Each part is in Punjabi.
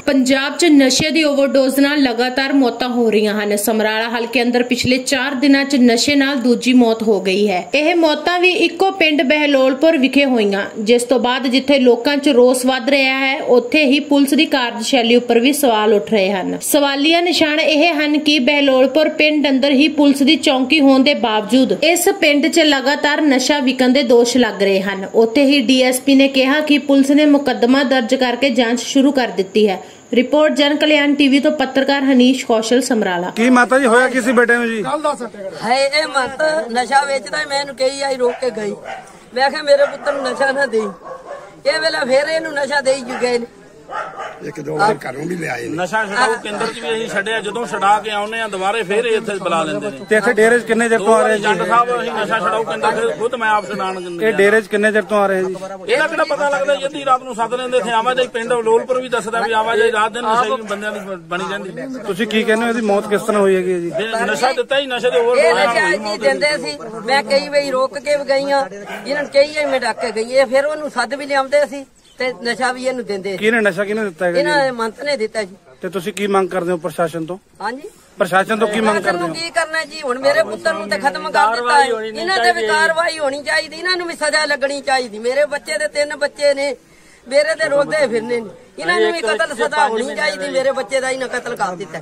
पंजाब च नशे की ओवरडोज नाल लगातार मौतां हो रही हैं। समराला हलके अंदर पिछले 4 दिनों च नशे नाल दूजी मौत हो गई है। यह मौतां भी इक्को पिंड बहलोलपुर विखे होईयां, जिस तो बाद जिथे लोकां च रोस वध रहा है उत्थे ही पुलिस की कार्यशैली उपर भी सवाल उठ रहे हैं। सवालिया निशान यह हैं कि बहलोलपुर पिंड अंदर ही पुलिस की चौकी होने के बावजूद इस पिंड च लगातार नशा विकण के दोष लग रहे हैं। उत्थे ही DSP ने कहा कि पुलिस ने मुकदमा दर्ज करके जांच शुरू कर दी है। रिपोर्ट जन कल्याण टीवी तो पत्रकार हनीश कौशल समराला। की माता जी होया किसी बेटे में जी है ये मत नशा बेचदा, मैनू कही आई रोक के गई। मैं कहा मेरे पुत्र नू नशा ना दे, ये वेला फिर इनू नशा दे गए। एक दो बार घरों भी ले आए नशा छड़ाऊ केंद्र च भी ਅਸੀਂ ਛੱਡਿਆ, ਜਦੋਂ ਛਡਾ ਕੇ ਆਉਨੇ ਆ ਦੁਬਾਰੇ ਫੇਰ ਇੱਥੇ ਬੁਲਾ ਲੈਂਦੇ ਨੇ। ਤੇ ਇੱਥੇ ਡੇਰੇ 'ਚ ਕਿੰਨੇ ਚਿਰ ਤੋਂ ਆ ਰਹੇ ਜੀ? ਜੱਟ ਸਾਹਿਬ ਅਸੀਂ ਨਸ਼ਾ ਛੜਾਊ ਕੇਂਦਰ ਫਿਰ ਖੁਦ ਮੈਂ ਆਪ ਛਡਾਣ ਦਿੰਦੇ। ਇਹ ਡੇਰੇ 'ਚ ਕਿੰਨੇ ਚਿਰ ਤੋਂ ਆ ਰਹੇ ਜੀ? ਇਹਦਾ ਕਿਹੜਾ ਪਤਾ ਲੱਗਦਾ, ਜੱਦੀ ਰਾਤ ਨੂੰ ਸੱਦ ਲੈਂਦੇ। ਇੱਥੇ ਆਵਾਜਾਈ ਪਿੰਡ ਲੋਲਪੁਰ ਵੀ ਦੱਸਦਾ ਵੀ ਆਵਾਜਾਈ ਰਾਤ ਦਿਨ ਨਸ਼ੇ ਬੰਦਿਆਂ ਦੀ ਬਣੀ ਰਹਿੰਦੀ। ਤੁਸੀਂ ਕੀ ਕਹਿੰਦੇ ਹੋ ਇਹਦੀ ਮੌਤ ਕਿਸ ਤਰ੍ਹਾਂ ਹੋਈ ਹੈਗੀ ਜੀ? ਨਸ਼ਾ ਦਿੱਤਾ ਹੀ ਨਸ਼ੇ ਦੇ ਹੋਰ ਦਿੰਦੇ ਸੀ। ਮੈਂ ਕਈ ਵਾਰੀ ਰੋਕ ਕੇ ਵੀ ਗਈ ਆ, ਇਹਨਾਂ ਨੂੰ ਕਈ ਮੈਂ ਡੱਕ ਕੇ ਗਈ। ਫਿਰ ਉਹਨੂੰ ਸੱਦ ਵੀ ਲਿਆਉਂਦੇ ਸੀ ਤੇ ਨਸ਼ਾ ਵੀ ਇਹਨੂੰ ਦਿੰਦੇ। ਕਿਹਨੇ ਨਸ਼ਾ ਕਿਹਨੇ ਦਿੱਤਾ ਹੈਗਾ? ਇਹਨਾਂ ਮੰਤ ਨੇ ਦਿੱਤਾ ਜੀ। ਤੇ ਤੁਸੀਂ ਕੀ ਮੰਗ ਕਰਦੇ ਹੋ ਪ੍ਰਸ਼ਾਸਨ ਤੋਂ? ਹਾਂਜੀ, ਪ੍ਰਸ਼ਾਸਨ ਤੋਂ ਕੀ ਮੰਗ ਕਰਦੇ ਹੋ? ਕੀ ਕਰਨਾ ਜੀ? ਹੁਣ ਮੇਰੇ ਪੁੱਤਰ ਨੂੰ ਤੇ ਖਤਮ ਕਰ ਦਿੱਤਾ ਹੈ। ਇਹਨਾਂ ਤੇ ਵੀ ਕਾਰਵਾਈ ਹੋਣੀ ਚਾਹੀਦੀ, ਇਹਨਾਂ ਨੂੰ ਵੀ ਸਜ਼ਾ ਲੱਗਣੀ ਚਾਹੀਦੀ। ਮੇਰੇ ਬੱਚੇ ਦੇ 3 ਬੱਚੇ ਨੇ, ਮੇਰੇ ਤੇ ਰੋਲਦੇ ਫਿਰਨੇ ਨੇ। ਇਹਨਾਂ ਨੂੰ ਵੀ ਕਤਲ ਸਜ਼ਾ ਹੋਣੀ ਚਾਹੀਦੀ। ਮੇਰੇ ਬੱਚੇ ਦਾ ਇਹਨਾਂ ਕਤਲ ਕਰ ਦਿੱਤਾ।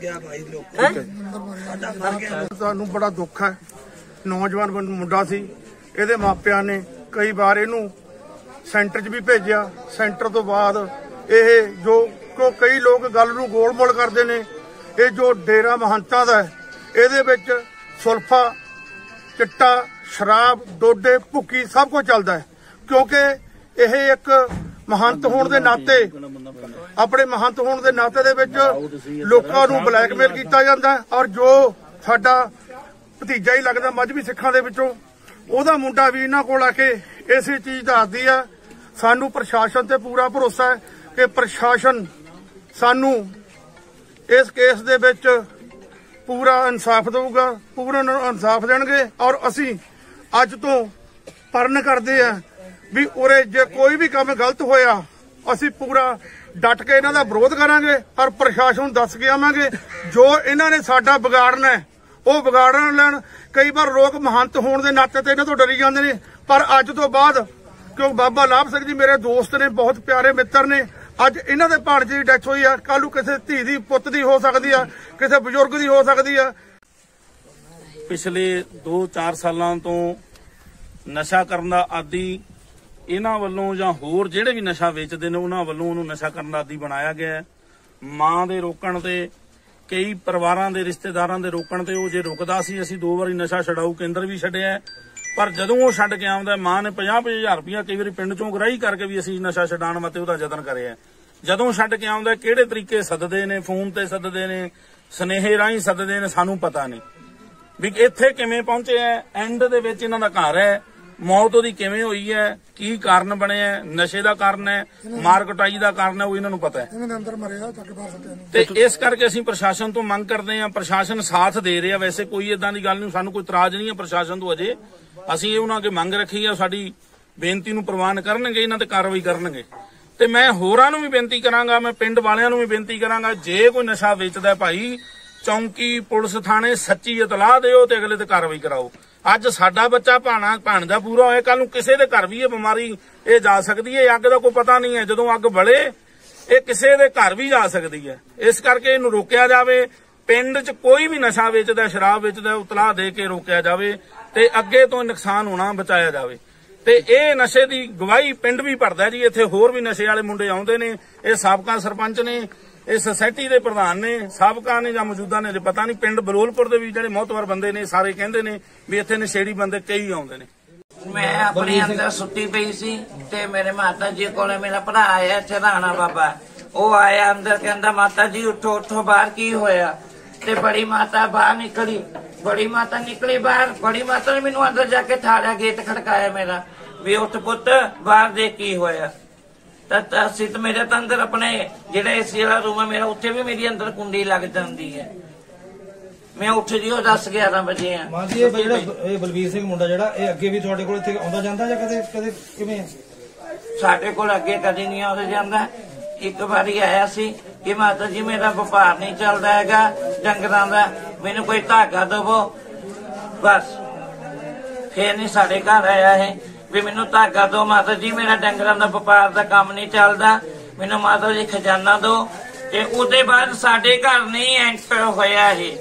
ਸਾਨੂੰ ਬੜਾ ਦੁੱਖ ਹੈ। ਨੌਜਵਾਨ ਮੁੰਡਾ ਸੀ, ਇਹਦੇ ਮਾਪਿਆਂ ਨੇ ਕਈ ਵਾਰ ਇਹਨੂੰ ਸੈਂਟਰ 'ਚ ਵੀ ਭੇਜਿਆ। ਸੈਂਟਰ ਤੋਂ ਬਾਅਦ ਇਹ ਜੋ ਕਈ ਲੋਕ ਗੱਲ ਨੂੰ ਗੋਲ-ਮੋਲ ਕਰਦੇ ਨੇ। ਇਹ ਜੋ ਡੇਰਾ ਮਹੰਤਾਂ ਦਾ ਹੈ, ਇਹਦੇ ਵਿੱਚ ਸੁਲਫਾ, ਚਿੱਟਾ, ਸ਼ਰਾਬ, ਡੋਡੇ, ਭੁੱਕੀ ਸਭ ਕੁਝ ਚੱਲਦਾ ਹੈ। ਕਿਉਂਕਿ ਇਹ ਇੱਕ ਮਹੰਤ ਹੋਣ ਦੇ ਨਾਤੇ, ਆਪਣੇ ਮਹੰਤ ਹੋਣ ਦੇ ਨਾਤੇ ਦੇ ਵਿੱਚ ਲੋਕਾਂ ਨੂੰ ਬਲੈਕਮੇਲ ਕੀਤਾ ਜਾਂਦਾ ਹੈ। ਔਰ ਜੋ ਸਾਡਾ ਭਤੀਜਾ ਹੀ ਲੱਗਦਾ ਮਜ਼੍ਹਬੀ ਸਿੱਖਾਂ ਦੇ ਵਿੱਚੋਂ, ਉਹਦਾ ਮੁੰਡਾ ਵੀ ਇਹਨਾਂ ਕੋਲ ਆ ਕੇ ਇਸੇ ਚੀਜ਼ ਦੱਸਦੀ ਆ। ਸਾਨੂੰ ਪ੍ਰਸ਼ਾਸਨ ਤੇ ਪੂਰਾ ਭਰੋਸਾ ਹੈ ਕਿ ਪ੍ਰਸ਼ਾਸਨ ਸਾਨੂੰ ਇਸ ਕੇਸ ਦੇ ਵਿੱਚ ਪੂਰਾ ਇਨਸਾਫ ਦੇਊਗਾ, ਪੂਰਾ ਇਨਸਾਫ ਦੇਣਗੇ। ਔਰ ਅਸੀਂ ਅੱਜ ਤੋਂ ਪਰਨ ਕਰਦੇ ਆ ਵੀ ਉਰੇ ਜੇ ਕੋਈ ਵੀ ਕੰਮ ਗਲਤ ਹੋਇਆ, ਅਸੀਂ ਪੂਰਾ ਡਟ ਕੇ ਇਹਨਾਂ ਦਾ ਵਿਰੋਧ ਕਰਾਂਗੇ ਔਰ ਪ੍ਰਸ਼ਾਸਨ ਨੂੰ ਦੱਸ ਕੇ ਆਵਾਂਗੇ। ਜੋ ਇਹਨਾਂ ਨੇ ਸਾਡਾ ਵਿਗਾੜਨਾ ਹੈ ਉਹ ਵਿਗਾੜਨ ਲੈਣ। ਕਈ ਵਾਰ ਲੋਕ ਮਹੰਤ ਹੋਣ ਦੇ ਨਾਤੇ ਤੇ ਇਹਨਾਂ ਤੋਂ ਡਰੀ ਜਾਂਦੇ ਨੇ, ਪਰ ਅੱਜ ਤੋਂ ਬਾਅਦ ਕਿਉਂ ਬਾਬਾ ਲਾਭ ਸਿੰਘ ਜੀ ਮੇਰੇ ਦੋਸਤ ਨੇ, ਬਹੁਤ ਪਿਆਰੇ ਮਿੱਤਰ ਨੇ। ਅੱਜ ਇਹਨਾਂ ਦੇ ਭਾਣਜੇ ਦੀ ਡੈਥ ਹੋਈ ਆ, ਕੱਲ ਨੂੰ ਕਿਸੇ ਧੀ ਦੀ, ਪੁੱਤ ਦੀ ਹੋ ਸਕਦੀ ਆ, ਕਿਸੇ ਬਜ਼ੁਰਗ ਦੀ ਹੋ ਸਕਦੀ ਆ। ਪਿਛਲੇ 2-4 ਸਾਲਾਂ ਤੋਂ ਨਸ਼ਾ ਕਰਨ ਦਾ ਆਦੀ ਇਹਨਾਂ ਵੱਲੋਂ ਜਾਂ ਹੋਰ ਜਿਹੜੇ ਵੀ ਨਸ਼ਾ ਵੇਚਦੇ ਨੇ ਉਹਨਾਂ ਵੱਲੋਂ ਉਹਨੂੰ ਨਸ਼ਾ ਕਰਨ ਦਾ ਆਦੀ ਬਣਾਇਆ ਗਿਆ। ਮਾਂ ਦੇ ਰੋਕਣ ਤੇ, ਕਈ ਪਰਿਵਾਰਾਂ ਦੇ ਰਿਸ਼ਤੇਦਾਰਾਂ ਦੇ ਰੋਕਣ ਤੇ ਉਹ ਜੇ ਰੁਕਦਾ ਸੀ। ਅਸੀਂ 2 ਵਾਰੀ ਨਸ਼ਾ ਛਡਾਊ ਕੇਂਦਰ ਵੀ ਛੱਡਿਆ, ਪਰ ਜਦੋਂ ਉਹ ਛੱਡ ਕੇ ਆਉਂਦਾ, ਮਾਂ ਨੇ 50-50 ਰੁਪਇਆ ਕਈ ਵਾਰੀ ਪਿੰਡ ਚੋਂ ਗਰਾਹੀ ਕਰਕੇ ਵੀ ਅਸੀਂ ਨਸ਼ਾ ਛਡਾਉਣ ਵਾਸਤੇ ਉਹਦਾ ਯਤਨ ਕਰਿਆ। ਜਦੋਂ ਛੱਡ ਕੇ ਆਉਂਦਾ ਕਿਹੜੇ ਤਰੀਕੇ ਸੱਦਦੇ ਨੇ, ਫੋਨ ਤੇ ਸੱਦਦੇ ਨੇ, ਸੁਨੇਹੇ ਰਾਹੀਂ ਸੱਦਦੇ ਨੇ, ਸਾਨੂੰ ਪਤਾ ਨਹੀਂ ਵੀ ਇੱਥੇ ਕਿਵੇਂ ਪਹੁੰਚੇ ਹੈ। ਐਂਡ ਦੇ ਵਿੱਚ ਇਹਨਾਂ ਦਾ ਘਰ ਹੈ, ਮੌਤ ਉਹਦੀ ਕਿਵੇਂ ਹੋਈ ਹੈ, ਕੀ ਕਾਰਨ ਬਣਿਆ, ਨਸ਼ੇ ਦਾ ਕਾਰਨ ਹੈ, ਮਾਰ ਕੁਟਾਈ ਦਾ ਕਾਰਨ ਹੈ, ਉਹ ਇਹਨਾਂ ਨੂੰ ਪਤਾ ਹੈ। ਤੇ ਇਸ ਕਰਕੇ ਅਸੀਂ ਪ੍ਰਸ਼ਾਸਨ ਤੋਂ ਮੰਗ ਕਰਦੇ ਹਾਂ। ਪ੍ਰਸ਼ਾਸਨ ਸਾਥ ਦੇ ਰਿਹਾ, ਵੈਸੇ ਕੋਈ ਏਦਾਂ ਦੀ ਗੱਲ ਨਹੀਂ, ਸਾਨੂੰ ਕੋਈ ਇਤਰਾਜ਼ ਨਹੀਂ ਹੈ ਪ੍ਰਸ਼ਾਸਨ ਤੋਂ। ਅਜੇ ਅਸੀਂ ਇਹ ਉਹਨਾਂ ਅੱਗੇ ਮੰਗ ਰੱਖੀ ਹੈ, ਸਾਡੀ ਬੇਨਤੀ ਨੂੰ ਪ੍ਰਵਾਨ ਕਰਨਗੇ, ਇਹਨਾਂ ਤੇ ਕਾਰਵਾਈ ਕਰਨਗੇ। ਤੇ ਮੈਂ ਹੋਰਾਂ ਨੂੰ ਵੀ ਬੇਨਤੀ ਕਰਾਂਗਾ, ਮੈਂ ਪਿੰਡ ਵਾਲਿਆਂ ਨੂੰ ਵੀ ਬੇਨਤੀ ਕਰਾਂਗਾ, ਜੇ ਕੋਈ ਨਸ਼ਾ ਵੇਚਦਾ ਭਾਈ ਚੌਂਕੀ, ਪੁਲਿਸ ਥਾਣੇ ਸੱਚੀ ਇਤਲਾਹ ਦਿਓ ਤੇ ਅਗਲੇ ਤੇ ਕਾਰਵਾਈ ਕਰਾਓ। ਅੱਜ ਸਾਡਾ ਬੱਚਾ ਭਾਣਜਾ ਪੂਰਾ ਹੋਇਆ, ਕੱਲ ਨੂੰ ਕਿਸੇ ਦੇ ਘਰ ਵੀ ਇਹ ਬਿਮਾਰੀ ਇਹ ਜਾ ਸਕਦੀ ਹੈ। ਅੱਗ ਦਾ ਕੋਈ ਪਤਾ ਨਹੀਂ ਹੈ, ਜਦੋਂ ਅੱਗ ਬਲੇ ਇਹ ਕਿਸੇ ਦੇ ਘਰ ਵੀ ਜਾ ਸਕਦੀ ਹੈ। ਇਸ ਕਰਕੇ ਇਹਨੂੰ ਰੋਕਿਆ ਜਾਵੇ। ਪਿੰਡ 'ਚ ਕੋਈ ਵੀ ਨਸ਼ਾ ਵੇਚਦਾ, ਸ਼ਰਾਬ ਵੇਚਦਾ, ਇਤਲਾਹ ਦੇ ਕੇ ਰੋਕਿਆ ਜਾਵੇ ਤੇ ਅੱਗੇ ਤੋਂ ਨੁਕਸਾਨ ਹੋਣਾ ਬਚਾਇਆ ਜਾਵੇ। ਤੇ ਇਹ ਨਸ਼ੇ ਦੀ ਗਵਾਹੀ ਪਿੰਡ ਵੀ ਭਰਦਾ ਜੀ। ਇੱਥੇ ਹੋਰ ਵੀ ਨਸ਼ੇ ਵਾਲੇ ਮੁੰਡੇ ਆਉਂਦੇ ਨੇ। ਇਹ ਸਾਬਕਾ ਸਰਪੰਚ ਨੇ, ਇਹ ਸੁਸਾਇਟੀ ਦੇ ਪ੍ਰਧਾਨ ਨੇ, ਸਾਬਕਾ ਨੇ ਜਾਂ ਮੌਜੂਦਾ ਨੇ, ਪਤਾ ਨਹੀਂ। ਪਿੰਡ ਬਲੋਲਪੁਰ ਦੇ ਵੀ ਜਿਹੜੇ ਮੋਹਤਵਰ ਬੰਦੇ ਨੇ ਸਾਰੇ ਕਹਿੰਦੇ ਨੇ ਵੀ ਇੱਥੇ ਨਸ਼ੇੜੀ ਬੰਦੇ ਕਈ ਆਉਂਦੇ ਨੇ। ਮੈਂ ਆਪਣੇ ਅੰਦਰ ਸੁੱਤੀ ਪਈ ਸੀ ਤੇ ਮੇਰੇ ਮਾਤਾ ਜੀ ਕੋਲੇ ਮੇਰਾ ਭਰਾ ਆਇਆ, ਰਾਣਾ ਬਾਬਾ। ਉਹ ਆਇਆ ਅੰਦਰ, ਕਹਿੰਦਾ ਮਾਤਾ ਜੀ ਉੱਠੋ ਉੱਠੋ, ਬਾਹਰ ਕੀ ਹੋਇਆ? ਤੇ ਬੜੀ ਮਾਤਾ ਬਾਹਰ ਨਿਕਲੀ। ਬੜੀ ਮਾਤਾ ਨਿਕਲੀ ਬਾਹਰ। ਬੜੀ ਮਾਤਾ ਨੇ ਮੈਨੂੰ ਅੰਦਰ ਜਾ ਕੇ ਠਾਲਿਆ, ਗੇਟ ਖੜਕਾਇਆ ਮੇਰਾ ਵੀ ਉੱਠ ਪੁੱਤ, ਬਾਹਰ ਦੇ ਕੀ ਹੋਇਆ। ਤਾਂ ਅਸੀਂ ਤਾਂ ਮੇਰੇ ਤਾਂ ਅੰਦਰ ਆਪਣੇ ਜਿਹੜਾ ਏਸੀ ਵਾਲਾ ਰੂਮ ਹੈ ਮੇਰਾ, ਉੱਥੇ ਵੀ ਮੇਰੀ ਅੰਦਰ ਕੁੰਡੀ ਲੱਗ ਜਾਂਦੀ ਹੈ। ਮੈਂ ਉੱਠ ਜੀ ਉਹ 10-11 ਵਜੇ ਆ। ਮਾਂ ਜੀ ਇਹ ਬਲਵੀਰ ਸਿੰਘ ਮੁੰਡਾ ਜਿਹੜਾ ਇਹ ਅੱਗੇ ਵੀ ਤੁਹਾਡੇ ਕੋਲ ਇੱਥੇ ਆਉਂਦਾ ਜਾਂਦਾ ਜਾਂ ਕਦੇ ਕਿਵੇਂ? ਸਾਡੇ ਕੋਲ ਅੱਗੇ ਕਦੇ ਨਹੀਂ ਆਉਂਦਾ ਜਾਂਦਾ ਇੱਕ ਵਾਰੀ ਆਇਆ ਸੀ ਕਿ ਮਾਤਾ ਜੀ ਮੇਰਾ ਵਪਾਰ ਨਹੀਂ ਚੱਲਦਾ ਹੈਗਾ ਡੰਗਰਾਂ ਦਾ, ਮੈਨੂੰ ਕੋਈ ਧਾਗਾ ਦੇਵੋ। ਬਸ ਫੇਰ ਨਹੀਂ ਸਾਡੇ ਘਰ ਆਇਆ ਹੈ ਵੀ ਮੈਨੂੰ ਧਾਗਾ ਦਿਓ ਮਾਤਾ ਜੀ, ਮੇਰਾ ਡੰਗਰਾਂ ਦਾ ਵਪਾਰ ਦਾ ਕੰਮ ਨਹੀਂ ਚੱਲਦਾ, ਮੈਨੂੰ ਮਾਤਾ ਜੀ ਖਜ਼ਾਨਾ ਦਿਓ। ਤੇ ਉਹਦੇ ਬਾਅਦ ਸਾਡੇ ਘਰ ਨਹੀਂ ਐਂਟਰ ਹੋਇਆ ਇਹ।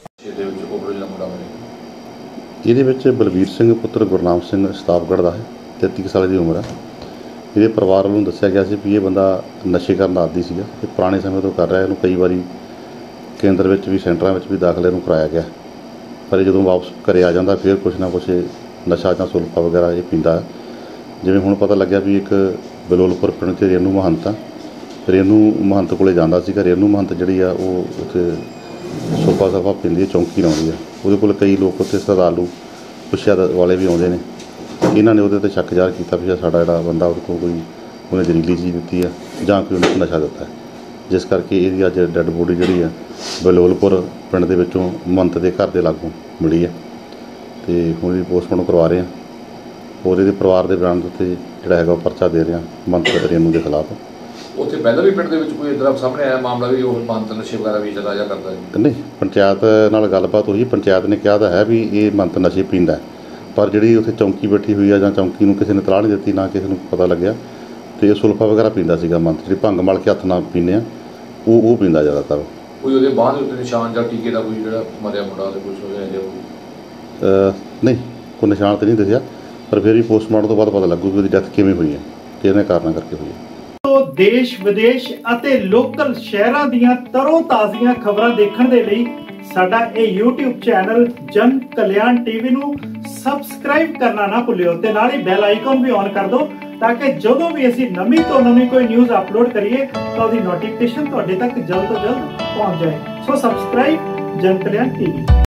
ਇਹਦੇ ਵਿੱਚ ਬਲਵੀਰ ਸਿੰਘ ਪੁੱਤਰ ਗੁਰਨਾਮ ਸਿੰਘ ਸਤਾਬਗੜ੍ਹ ਦਾ ਹੈ, 33 ਸਾਲ ਦੀ ਉਮਰ ਹੈ। ਇਹਦੇ ਪਰਿਵਾਰ ਵੱਲੋਂ ਦੱਸਿਆ ਗਿਆ ਸੀ ਵੀ ਇਹ ਬੰਦਾ ਨਸ਼ੇ ਕਰਨ ਦਾ ਆਦੀ ਸੀਗਾ, ਇਹ ਪੁਰਾਣੇ ਸਮੇਂ ਤੋਂ ਕਰ ਰਿਹਾ। ਇਹਨੂੰ ਕਈ ਵਾਰੀ ਕੇਂਦਰ ਵਿੱਚ ਵੀ ਸੈਂਟਰਾਂ ਵਿੱਚ ਵੀ ਦਾਖਲੇ ਨੂੰ ਕਰਾਇਆ ਗਿਆ, ਪਰ ਜਦੋਂ ਵਾਪਸ ਘਰੇ ਆ ਜਾਂਦਾ ਫਿਰ ਕੁਛ ਨਾ ਕੁਛ ਨਸ਼ਾ ਜਾਂ ਸੁਲਫਾ ਵਗੈਰਾ ਇਹ ਪੀਂਦਾ। ਜਿਵੇਂ ਹੁਣ ਪਤਾ ਲੱਗਿਆ ਵੀ ਇੱਕ ਬਲੋਲਪੁਰ ਪਿੰਡ 'ਚ ਰੇਨੂ ਮਹੰਤ ਆ, ਰੇਨੂ ਮਹੰਤ ਕੋਲੇ ਜਾਂਦਾ ਸੀਗਾ। ਰੇਨੂ ਮਹੰਤ ਜਿਹੜੀ ਆ ਉਹ ਉੱਥੇ ਸੁਲਫਾ ਸਲਫਾ ਪੀਂਦੀ ਹੈ, ਚੌਂਕੀ ਲਾਉਂਦੀ ਆ। ਉਹਦੇ ਕੋਲ ਕਈ ਲੋਕ ਉੱਥੇ ਸ਼ਰਧਾਲੂ ਪੁੱਛਿਆ ਵਾਲੇ ਵੀ ਆਉਂਦੇ ਨੇ। ਇਹਨਾਂ ਨੇ ਉਹਦੇ 'ਤੇ ਸ਼ੱਕ ਜ਼ਾਹਰ ਕੀਤਾ ਵੀ ਸਾਡਾ ਜਿਹੜਾ ਬੰਦਾ ਉਹਦੇ ਕੋਲ ਕੋਈ ਉਹਨੇ ਜ਼ਹਿਰੀਲੀ ਚੀਜ਼ ਦਿੱਤੀ ਆ ਜਾਂ ਕੋਈ ਉਹਨੂੰ ਨਸ਼ਾ ਦਿੱਤਾ, ਜਿਸ ਕਰਕੇ ਇਹਦੀ ਅੱਜ ਡੈੱਡ ਬੋਡੀ ਜਿਹੜੀ ਆ ਬਲੋਲਪੁਰ ਪਿੰਡ ਦੇ ਵਿੱਚੋਂ ਮਹੰਤ ਦੇ ਘਰ ਦੇ ਲਾਗੋਂ ਮਿਲੀ ਹੈ ਤੇ ਹੁਣ ਵੀ ਪੋਸਟਮਾਰਟਮ ਕਰਵਾ ਰਹੇ ਹਾਂ। ਹੋਰ ਇਹਦੇ ਪਰਿਵਾਰ ਦੇ ਬਿਆਨ ਦੇ ਉੱਤੇ ਜਿਹੜਾ ਹੈਗਾ ਉਹ ਪਰਚਾ ਦੇ ਰਿਹਾ ਮਹੰਤ ਰੇਨੂ ਦੇ ਖਿਲਾਫ। ਉੱਥੇ ਪਹਿਲਾਂ ਵੀ ਪਿੰਡ ਦੇ ਵਿੱਚ ਕੋਈ ਇੱਦਾਂ ਸਾਹਮਣੇ ਆਇਆ ਮਾਮਲਾ ਵੀ ਉਹ ਮਹੰਤ ਨਸ਼ੇ ਵਗੈਰਾ ਵੀ ਚਲਾਇਆ ਕਰਦਾ ਹੈ? ਨਹੀਂ, ਪੰਚਾਇਤ ਨਾਲ ਗੱਲਬਾਤ ਹੋਈ। ਪੰਚਾਇਤ ਨੇ ਕਿਹਾ ਤਾਂ ਹੈ ਵੀ ਇਹ ਮਹੰਤ ਨਸ਼ੇ ਪੀਂਦਾ, ਪਰ ਜਿਹੜੀ ਉੱਥੇ ਚੌਂਕੀ ਬੈਠੀ ਹੋਈ ਆ ਜਾਂ ਚੌਂਕੀ ਨੂੰ ਕਿਸੇ ਨੇ ਤਲਾਹ ਨਹੀਂ ਦਿੱਤੀ, ਨਾ ਕਿਸੇ ਨੂੰ ਪਤਾ ਲੱਗਿਆ। ਤੇ ਇਹ ਸੁਲਫਾ ਵਗੈਰਾ ਪੀਂਦਾ ਸੀਗਾ ਮਹੰਤ, ਜਿਹੜੀ ਭੰਗ ਮਲ ਕੇ ਹੱਥ ਨਾਲ ਪੀਂਦੇ ਆ ਉਹ ਪੀਂਦਾ ਜ਼ਿਆਦਾਤਰ। ਕੋਈ ਉਹਦੇ ਬਾਅਦ ਦੇ ਉੱਤੇ ਨਿਸ਼ਾਨ ਜਾਂ ਟੀਕੇ ਦਾ ਕੋਈ ਜਿਹੜਾ ਮਰਿਆ ਮੁੰਡਾ ਤੇ ਕੁਝ ਹੋਇਆ ਜਾਂ ਨਹੀਂ, ਕੋਈ ਨਿਸ਼ਾਨ ਤਾਂ ਨਹੀਂ ਦੱਸਿਆ, ਪਰ ਫਿਰ ਵੀ ਪੋਸਟਮਾਰਟਮ ਤੋਂ ਬਾਅਦ ਪਤਾ ਲੱਗੂ ਕਿ ਉਹਦੀ ਡੈਥ ਕਿਵੇਂ ਹੋਈ ਹੈ, ਕਿਹਨੇ ਕਾਰਨਾਂ ਕਰਕੇ ਹੋਈ ਹੈ। ਦੇਸ਼ ਵਿਦੇਸ਼ ਅਤੇ ਲੋਕਲ ਸ਼ਹਿਰਾਂ ਦੀਆਂ ਤਰੋ ਤਾਜ਼ੀਆਂ ਖਬਰਾਂ ਦੇਖਣ ਦੇ ਲਈ ਸਾਡਾ ਇਹ YouTube ਚੈਨਲ ਜਨ ਕਲਿਆਣ ਟੀਵੀ ਨੂੰ ਸਬਸਕ੍ਰਾਈਬ ਕਰਨਾ ਨਾ ਭੁੱਲਿਓ ਤੇ ਨਾਲ ਹੀ ਬੈਲ ਆਈਕਨ ਵੀ ਔਨ ਕਰ ਦਿਓ ਤਾਂ ਕਿ ਜਦੋਂ ਵੀ ਅਸੀਂ ਨਵੀਂ ਤੋਂ ਨਵੀਂ ਕੋਈ ਨਿਊਜ਼ ਅਪਲੋਡ ਕਰੀਏ ਤਾਂ ਉਹਦੀ ਨੋਟੀਫਿਕੇਸ਼ਨ ਤੁਹਾਡੇ ਤੱਕ ਜਲਦ ਤੋਂ ਜਲਦ ਪਹੁੰਚ ਜਾਏ। ਸੋ ਸਬਸਕ੍ਰਾਈਬ ਜਨ ਕਲਿਆਣ ਟੀਵੀ।